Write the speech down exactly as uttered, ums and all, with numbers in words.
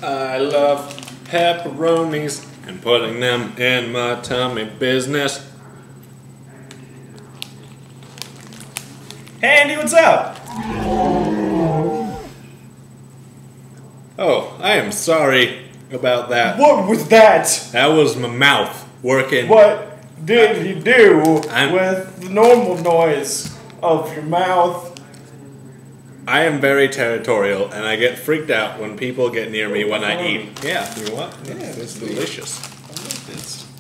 I love pepperonis and putting them in my tummy business. Hey Andy, what's up? Oh, I am sorry about that. What was that? That was my mouth working. What did you do I'm- with the normal noise of your mouth? I am very territorial, and I get freaked out when people get near me when I eat. Yeah, you know what? Yeah, it's delicious. I like this.